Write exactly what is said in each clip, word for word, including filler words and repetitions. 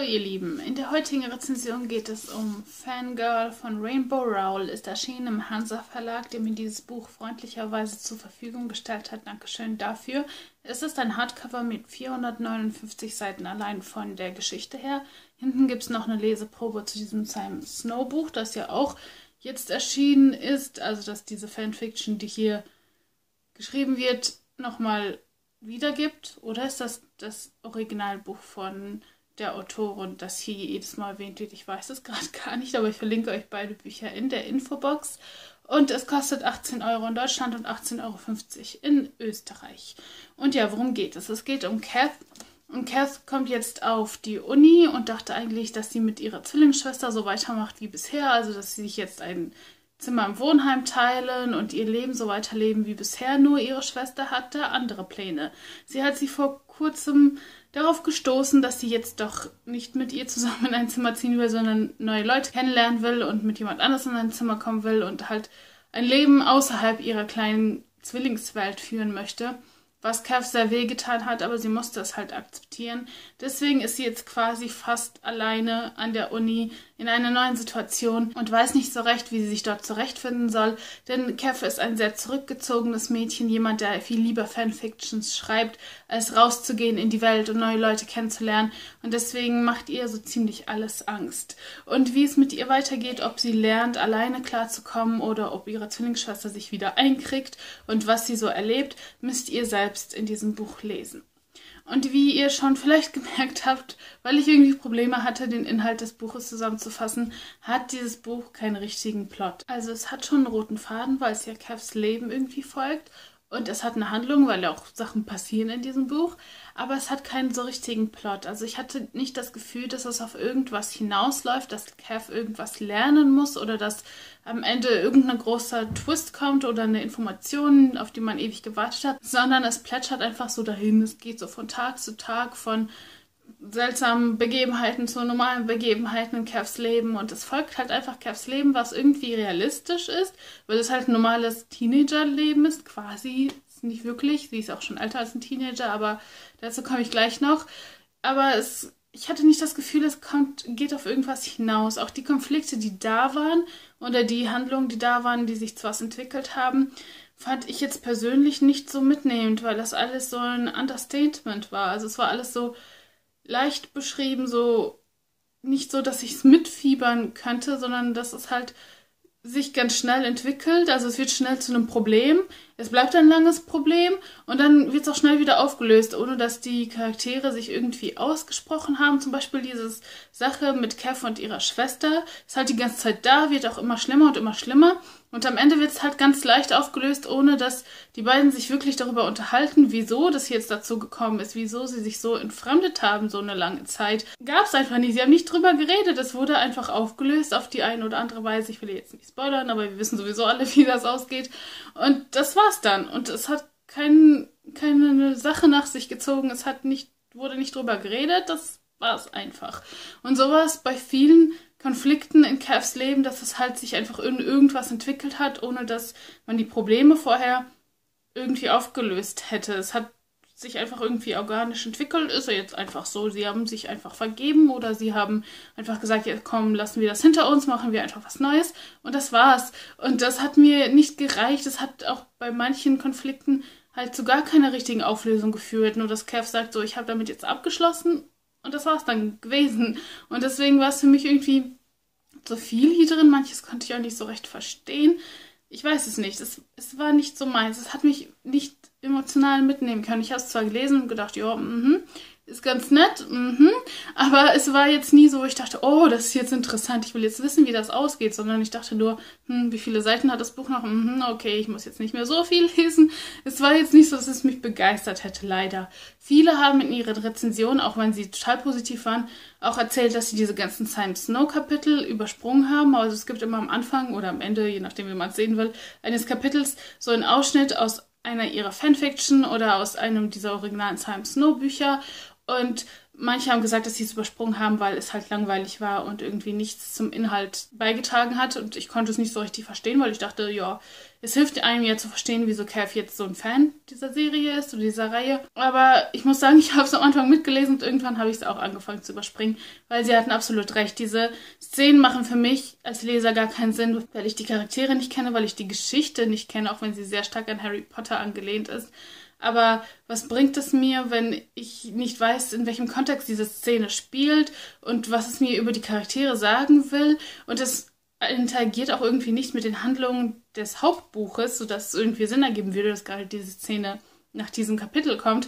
ihr Lieben, in der heutigen Rezension geht es um Fangirl von Rainbow Rowell, ist erschienen im Hansa Verlag, der mir dieses Buch freundlicherweise zur Verfügung gestellt hat. Dankeschön dafür. Es ist ein Hardcover mit vierhundertneunundfünfzig Seiten allein von der Geschichte her. Hinten gibt es noch eine Leseprobe zu diesem Simon Snow Buch, das ja auch jetzt erschienen ist, also dass diese Fanfiction, die hier geschrieben wird, nochmal wiedergibt. Oder ist das das Originalbuch von der Autorin, das hier jedes Mal erwähnt wird? Ich weiß es gerade gar nicht, aber ich verlinke euch beide Bücher in der Infobox. Und es kostet achtzehn Euro in Deutschland und achtzehn Euro fünfzig in Österreich. Und ja, worum geht es? Es geht um Kath. Und Kath kommt jetzt auf die Uni und dachte eigentlich, dass sie mit ihrer Zwillingsschwester so weitermacht wie bisher. Also, dass sie sich jetzt ein Zimmer im Wohnheim teilen und ihr Leben so weiterleben wie bisher. Nur ihre Schwester hatte andere Pläne. Sie hat sie vor kurzem darauf gestoßen, dass sie jetzt doch nicht mit ihr zusammen in ein Zimmer ziehen will, sondern neue Leute kennenlernen will und mit jemand anderes in ein Zimmer kommen will und halt ein Leben außerhalb ihrer kleinen Zwillingswelt führen möchte. Was Kath sehr wehgetan hat, aber sie musste es halt akzeptieren. Deswegen ist sie jetzt quasi fast alleine an der Uni in einer neuen Situation und weiß nicht so recht, wie sie sich dort zurechtfinden soll. Denn Kath ist ein sehr zurückgezogenes Mädchen, jemand, der viel lieber Fanfictions schreibt, als rauszugehen in die Welt und neue Leute kennenzulernen. Und deswegen macht ihr so ziemlich alles Angst. Und wie es mit ihr weitergeht, ob sie lernt, alleine klarzukommen oder ob ihre Zwillingsschwester sich wieder einkriegt und was sie so erlebt, müsst ihr selbst in diesem Buch lesen. Und wie ihr schon vielleicht gemerkt habt, weil ich irgendwie Probleme hatte, den Inhalt des Buches zusammenzufassen, hat dieses Buch keinen richtigen Plot. Also es hat schon einen roten Faden, weil es ja Kaths Leben irgendwie folgt. Und es hat eine Handlung, weil ja auch Sachen passieren in diesem Buch. Aber es hat keinen so richtigen Plot. Also ich hatte nicht das Gefühl, dass es auf irgendwas hinausläuft, dass Kath irgendwas lernen muss oder dass am Ende irgendein großer Twist kommt oder eine Information, auf die man ewig gewartet hat. Sondern es plätschert einfach so dahin. Es geht so von Tag zu Tag, von seltsamen Begebenheiten zu normalen Begebenheiten in Kaths Leben. Und es folgt halt einfach Kaths Leben, was irgendwie realistisch ist, weil es halt ein normales Teenagerleben ist, quasi. Ist nicht wirklich. Sie ist auch schon älter als ein Teenager, aber dazu komme ich gleich noch. Aber es, ich hatte nicht das Gefühl, es kommt, geht auf irgendwas hinaus. Auch die Konflikte, die da waren, oder die Handlungen, die da waren, die sich zu was entwickelt haben, fand ich jetzt persönlich nicht so mitnehmend, weil das alles so ein Understatement war. Also es war alles so leicht beschrieben, so nicht so, dass ich es mitfiebern könnte, sondern dass es halt sich ganz schnell entwickelt. Also es wird schnell zu einem Problem, es bleibt ein langes Problem und dann wird es auch schnell wieder aufgelöst, ohne dass die Charaktere sich irgendwie ausgesprochen haben. Zum Beispiel diese Sache mit Kath und ihrer Schwester ist halt die ganze Zeit da, wird auch immer schlimmer und immer schlimmer. Und am Ende wird es halt ganz leicht aufgelöst, ohne dass die beiden sich wirklich darüber unterhalten, wieso das jetzt dazu gekommen ist, wieso sie sich so entfremdet haben, so eine lange Zeit. Gab es einfach nicht. Sie haben nicht drüber geredet. Es wurde einfach aufgelöst auf die eine oder andere Weise. Ich will jetzt nicht spoilern, aber wir wissen sowieso alle, wie das ausgeht. Und das war's dann. Und es hat kein, keine Sache nach sich gezogen. Es hat nicht, wurde nicht drüber geredet. Das war es einfach. Und sowas bei vielen Konflikten in Kaths Leben, dass es halt sich einfach in irgendwas entwickelt hat, ohne dass man die Probleme vorher irgendwie aufgelöst hätte. Es hat sich einfach irgendwie organisch entwickelt, ist ja jetzt einfach so. Sie haben sich einfach vergeben oder sie haben einfach gesagt, ja komm, lassen wir das hinter uns, machen wir einfach was Neues und das war's. Und das hat mir nicht gereicht. Es hat auch bei manchen Konflikten halt zu gar keiner richtigen Auflösung geführt. Nur dass Kath sagt so, ich habe damit jetzt abgeschlossen. Und das war es dann gewesen. Und deswegen war es für mich irgendwie so viel hier drin. Manches konnte ich auch nicht so recht verstehen. Ich weiß es nicht. Es, es war nicht so meins. Es hat mich nicht emotional mitnehmen können. Ich habe es zwar gelesen und gedacht, ja, mhm, ist ganz nett, mhm, aber es war jetzt nie so, wo ich dachte, oh, das ist jetzt interessant, ich will jetzt wissen, wie das ausgeht, sondern ich dachte nur, hm, wie viele Seiten hat das Buch noch? Mhm, okay, ich muss jetzt nicht mehr so viel lesen. Es war jetzt nicht so, dass es mich begeistert hätte, leider. Viele haben in ihren Rezensionen, auch wenn sie total positiv waren, auch erzählt, dass sie diese ganzen Simon Snow Kapitel übersprungen haben. Also es gibt immer am Anfang oder am Ende, je nachdem wie man es sehen will, eines Kapitels so einen Ausschnitt aus einer ihrer Fanfiction oder aus einem dieser originalen Simon Snow Bücher. Und manche haben gesagt, dass sie es übersprungen haben, weil es halt langweilig war und irgendwie nichts zum Inhalt beigetragen hat. Und ich konnte es nicht so richtig verstehen, weil ich dachte, ja, es hilft einem ja zu verstehen, wieso Kev jetzt so ein Fan dieser Serie ist oder dieser Reihe. Aber ich muss sagen, ich habe es am Anfang mitgelesen und irgendwann habe ich es auch angefangen zu überspringen, weil sie hatten absolut recht. Diese Szenen machen für mich als Leser gar keinen Sinn, weil ich die Charaktere nicht kenne, weil ich die Geschichte nicht kenne, auch wenn sie sehr stark an Harry Potter angelehnt ist. Aber was bringt es mir, wenn ich nicht weiß, in welchem Kontext diese Szene spielt und was es mir über die Charaktere sagen will? Und es interagiert auch irgendwie nicht mit den Handlungen des Hauptbuches, sodass es irgendwie Sinn ergeben würde, dass gerade diese Szene nach diesem Kapitel kommt.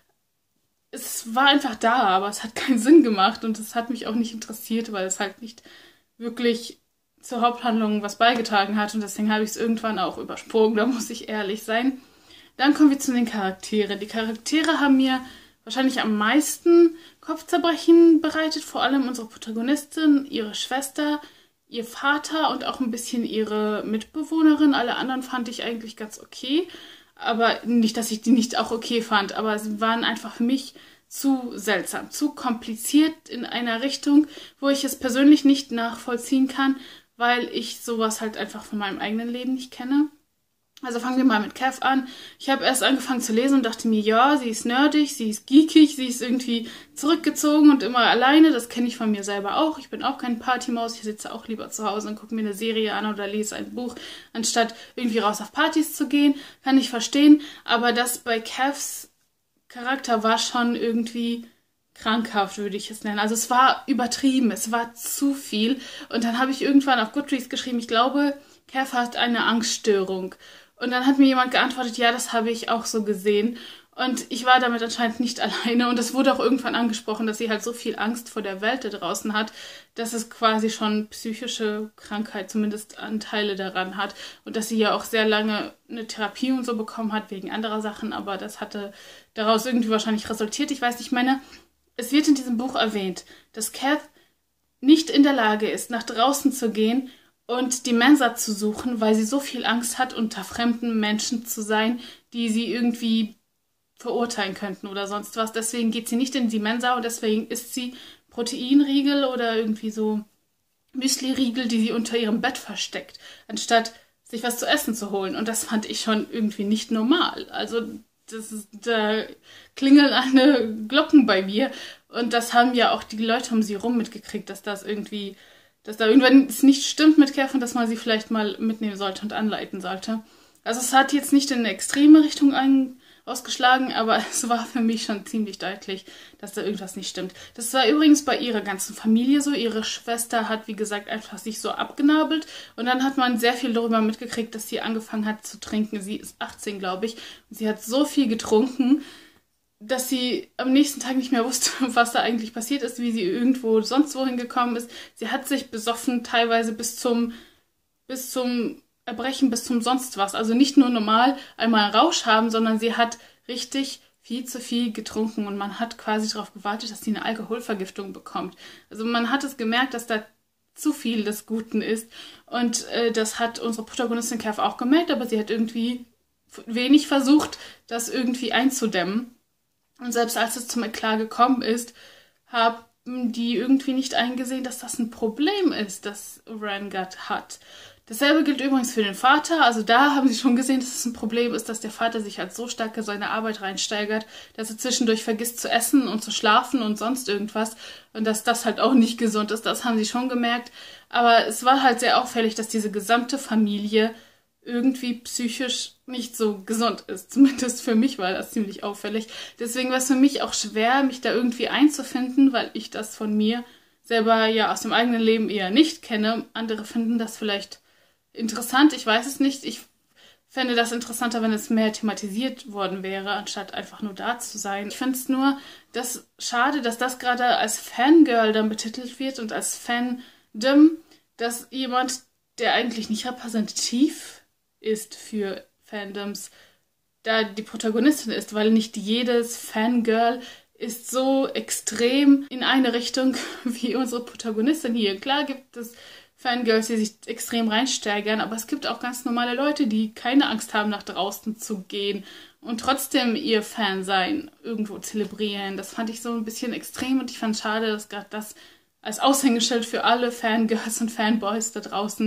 Es war einfach da, aber es hat keinen Sinn gemacht und es hat mich auch nicht interessiert, weil es halt nicht wirklich zur Haupthandlung was beigetragen hat und deswegen habe ich es irgendwann auch übersprungen, da muss ich ehrlich sein. Dann kommen wir zu den Charakteren. Die Charaktere haben mir wahrscheinlich am meisten Kopfzerbrechen bereitet, vor allem unsere Protagonistin, ihre Schwester, ihr Vater und auch ein bisschen ihre Mitbewohnerin. Alle anderen fand ich eigentlich ganz okay. Aber nicht, dass ich die nicht auch okay fand, aber sie waren einfach für mich zu seltsam, zu kompliziert in einer Richtung, wo ich es persönlich nicht nachvollziehen kann, weil ich sowas halt einfach von meinem eigenen Leben nicht kenne. Also fangen wir mal mit Kev an. Ich habe erst angefangen zu lesen und dachte mir, ja, sie ist nerdig, sie ist geekig, sie ist irgendwie zurückgezogen und immer alleine. Das kenne ich von mir selber auch. Ich bin auch keine Partymaus. Ich sitze auch lieber zu Hause und gucke mir eine Serie an oder lese ein Buch, anstatt irgendwie raus auf Partys zu gehen. Kann ich verstehen. Aber das bei Kevs Charakter war schon irgendwie krankhaft, würde ich es nennen. Also es war übertrieben, es war zu viel. Und dann habe ich irgendwann auf Goodreads geschrieben, ich glaube, Kev hat eine Angststörung. Und dann hat mir jemand geantwortet, ja, das habe ich auch so gesehen. Und ich war damit anscheinend nicht alleine. Und es wurde auch irgendwann angesprochen, dass sie halt so viel Angst vor der Welt da draußen hat, dass es quasi schon psychische Krankheit, zumindest Anteile daran hat. Und dass sie ja auch sehr lange eine Therapie und so bekommen hat, wegen anderer Sachen. Aber das hatte daraus irgendwie wahrscheinlich resultiert. Ich weiß nicht, ich meine, es wird in diesem Buch erwähnt, dass Kev nicht in der Lage ist, nach draußen zu gehen und die Mensa zu suchen, weil sie so viel Angst hat, unter fremden Menschen zu sein, die sie irgendwie verurteilen könnten oder sonst was. Deswegen geht sie nicht in die Mensa und deswegen isst sie Proteinriegel oder irgendwie so Müsli-Riegel, die sie unter ihrem Bett versteckt, anstatt sich was zu essen zu holen. Und das fand ich schon irgendwie nicht normal. Also das ist, da klingeln alle Glocken bei mir. Und das haben ja auch die Leute um sie rum mitgekriegt, dass das irgendwie, dass da irgendwann es nicht stimmt mit Kev und dass man sie vielleicht mal mitnehmen sollte und anleiten sollte. Also es hat jetzt nicht in eine extreme Richtung ein, ausgeschlagen, aber es war für mich schon ziemlich deutlich, dass da irgendwas nicht stimmt. Das war übrigens bei ihrer ganzen Familie so. Ihre Schwester hat, wie gesagt, einfach sich so abgenabelt und dann hat man sehr viel darüber mitgekriegt, dass sie angefangen hat zu trinken. Sie ist achtzehn, glaube ich, und sie hat so viel getrunken, dass sie am nächsten Tag nicht mehr wusste, was da eigentlich passiert ist, wie sie irgendwo sonst wohin gekommen ist. Sie hat sich besoffen, teilweise bis zum, bis zum Erbrechen, bis zum sonst was. Also nicht nur normal einmal Rausch haben, sondern sie hat richtig viel zu viel getrunken und man hat quasi darauf gewartet, dass sie eine Alkoholvergiftung bekommt. Also man hat es gemerkt, dass da zu viel des Guten ist und äh, das hat unsere Protagonistin Kev auch gemerkt, aber sie hat irgendwie wenig versucht, das irgendwie einzudämmen. Und selbst als es zum Eklat gekommen ist, haben die irgendwie nicht eingesehen, dass das ein Problem ist, das Rangat hat. Dasselbe gilt übrigens für den Vater. Also da haben sie schon gesehen, dass es ein Problem ist, dass der Vater sich halt so stark in seine Arbeit reinsteigert, dass er zwischendurch vergisst zu essen und zu schlafen und sonst irgendwas. Und dass das halt auch nicht gesund ist. Das haben sie schon gemerkt. Aber es war halt sehr auffällig, dass diese gesamte Familie irgendwie psychisch nicht so gesund ist. Zumindest für mich war das ziemlich auffällig. Deswegen war es für mich auch schwer, mich da irgendwie einzufinden, weil ich das von mir selber ja aus dem eigenen Leben eher nicht kenne. Andere finden das vielleicht interessant, ich weiß es nicht. Ich fände das interessanter, wenn es mehr thematisiert worden wäre, anstatt einfach nur da zu sein. Ich finde es nur das schade, dass das gerade als Fangirl dann betitelt wird und als Fandom, dass jemand, der eigentlich nicht repräsentativ ist für Fandoms, da die Protagonistin ist, weil nicht jedes Fangirl ist so extrem in eine Richtung wie unsere Protagonistin hier. Klar gibt es Fangirls, die sich extrem reinsteigern, aber es gibt auch ganz normale Leute, die keine Angst haben, nach draußen zu gehen und trotzdem ihr Fan-Sein irgendwo zelebrieren. Das fand ich so ein bisschen extrem und ich fand es schade, dass gerade das als Aushängeschild für alle Fangirls und Fanboys da draußen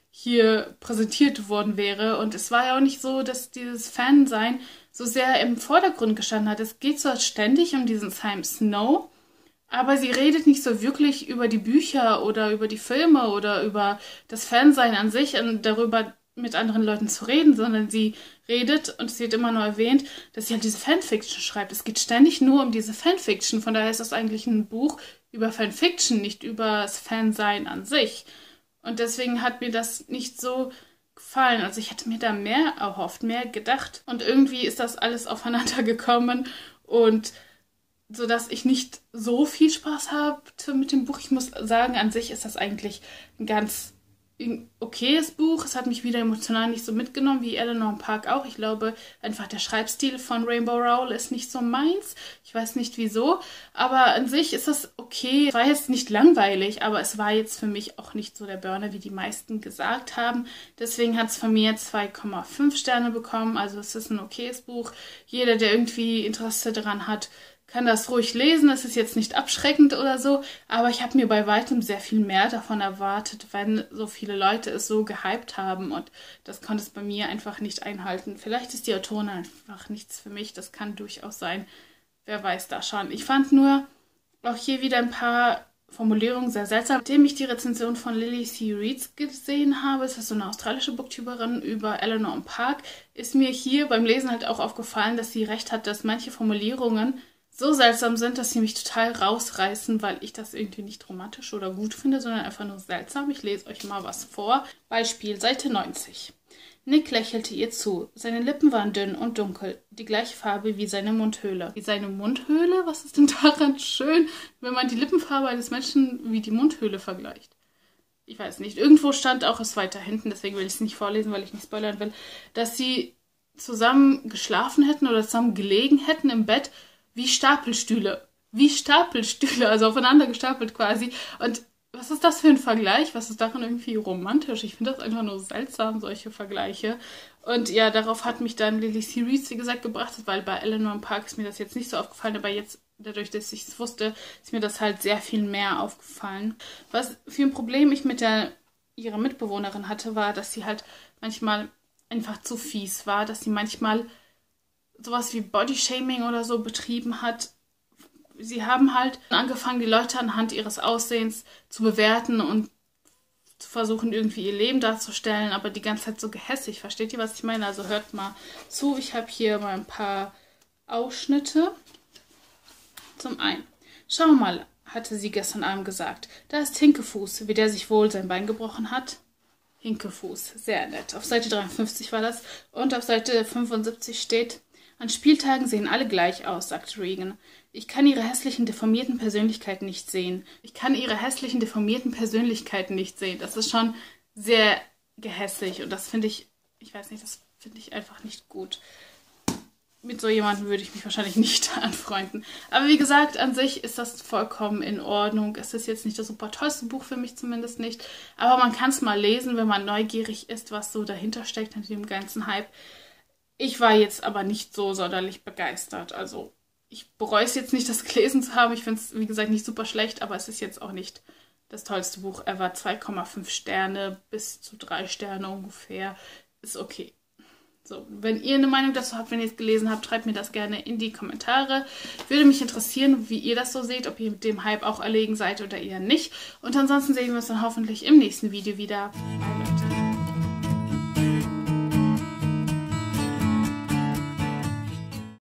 hier präsentiert worden wäre. Und es war ja auch nicht so, dass dieses Fansein so sehr im Vordergrund gestanden hat. Es geht zwar ständig um diesen Sam Snow, aber sie redet nicht so wirklich über die Bücher oder über die Filme oder über das Fansein an sich und darüber mit anderen Leuten zu reden, sondern sie redet, und es wird immer nur erwähnt, dass sie halt diese Fanfiction schreibt. Es geht ständig nur um diese Fanfiction. Von daher ist das eigentlich ein Buch über Fanfiction, nicht über das Fansein an sich. Und deswegen hat mir das nicht so gefallen. Also ich hätte mir da mehr erhofft, mehr gedacht. Und irgendwie ist das alles aufeinander gekommen und so dass ich nicht so viel Spaß hatte mit dem Buch. Ich muss sagen, an sich ist das eigentlich ein ganz okayes Buch. Es hat mich wieder emotional nicht so mitgenommen wie Eleanor Park auch. Ich glaube, einfach der Schreibstil von Rainbow Rowell ist nicht so meins. Ich weiß nicht wieso, aber an sich ist das okay. Es war jetzt nicht langweilig, aber es war jetzt für mich auch nicht so der Burner, wie die meisten gesagt haben. Deswegen hat es von mir zwei Komma fünf Sterne bekommen. Also es ist ein okayes Buch. Jeder, der irgendwie Interesse daran hat, kann das ruhig lesen. Es ist jetzt nicht abschreckend oder so, aber ich habe mir bei weitem sehr viel mehr davon erwartet, wenn so viele Leute es so gehypt haben, und das konnte es bei mir einfach nicht einhalten. Vielleicht ist die Autorin einfach nichts für mich, das kann durchaus sein. Wer weiß da schon. Ich fand nur auch hier wieder ein paar Formulierungen sehr seltsam. Nachdem ich die Rezension von Lily C. Reeds gesehen habe, es ist so eine australische Booktuberin über Eleanor Park, ist mir hier beim Lesen halt auch aufgefallen, dass sie recht hat, dass manche Formulierungen so seltsam sind, dass sie mich total rausreißen, weil ich das irgendwie nicht romantisch oder gut finde, sondern einfach nur seltsam. Ich lese euch mal was vor. Beispiel, Seite neunzig. Nick lächelte ihr zu. Seine Lippen waren dünn und dunkel, die gleiche Farbe wie seine Mundhöhle. Wie seine Mundhöhle? Was ist denn daran schön, wenn man die Lippenfarbe eines Menschen wie die Mundhöhle vergleicht? Ich weiß nicht. Irgendwo stand auch es weiter hinten, deswegen will ich es nicht vorlesen, weil ich nicht spoilern will, dass sie zusammen geschlafen hätten oder zusammen gelegen hätten im Bett, wie Stapelstühle. Wie Stapelstühle, also aufeinander gestapelt quasi. Und was ist das für ein Vergleich? Was ist daran irgendwie romantisch? Ich finde das einfach nur seltsam, solche Vergleiche. Und ja, darauf hat mich dann Lily C. Reeds, wie gesagt, gebracht, weil bei Eleanor Park ist mir das jetzt nicht so aufgefallen, aber jetzt, dadurch, dass ich es wusste, ist mir das halt sehr viel mehr aufgefallen. Was für ein Problem ich mit der ihrer Mitbewohnerin hatte, war, dass sie halt manchmal einfach zu fies war, dass sie manchmal sowas wie Bodyshaming oder so betrieben hat. Sie haben halt angefangen, die Leute anhand ihres Aussehens zu bewerten und zu versuchen, irgendwie ihr Leben darzustellen, aber die ganze Zeit so gehässig. Versteht ihr, was ich meine? Also hört mal zu. Ich habe hier mal ein paar Ausschnitte. Zum einen. Schau mal, hatte sie gestern Abend gesagt. Da ist Hinkefuß, wie der sich wohl sein Bein gebrochen hat. Hinkefuß, sehr nett. Auf Seite dreiundfünfzig war das. Und auf Seite fünfundsiebzig steht: An Spieltagen sehen alle gleich aus, sagte Regan. Ich kann ihre hässlichen, deformierten Persönlichkeiten nicht sehen. Ich kann ihre hässlichen, deformierten Persönlichkeiten nicht sehen. Das ist schon sehr gehässig und das finde ich, ich weiß nicht, das finde ich einfach nicht gut. Mit so jemandem würde ich mich wahrscheinlich nicht anfreunden. Aber wie gesagt, an sich ist das vollkommen in Ordnung. Es ist jetzt nicht das super tollste Buch, für mich zumindest nicht. Aber man kann es mal lesen, wenn man neugierig ist, was so dahinter steckt, hinter dem ganzen Hype. Ich war jetzt aber nicht so sonderlich begeistert. Also ich bereue es jetzt nicht, das gelesen zu haben. Ich finde es, wie gesagt, nicht super schlecht, aber es ist jetzt auch nicht das tollste Buch ever. zwei Komma fünf Sterne bis zu drei Sterne ungefähr. Ist okay. So, wenn ihr eine Meinung dazu habt, wenn ihr es gelesen habt, schreibt mir das gerne in die Kommentare. Würde mich interessieren, wie ihr das so seht, ob ihr mit dem Hype auch erlegen seid oder eher nicht. Und ansonsten sehen wir uns dann hoffentlich im nächsten Video wieder. Bye, Leute.